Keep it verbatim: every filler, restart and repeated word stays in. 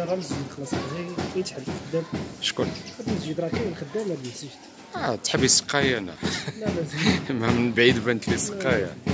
راه مسجد خلاص غير يتحل خدام. شكون؟ هاد المسجد راه كاين خدام هاد المسجد. اه تحبي السقايه انا. لا لا من بعيد بانت لي السقايه.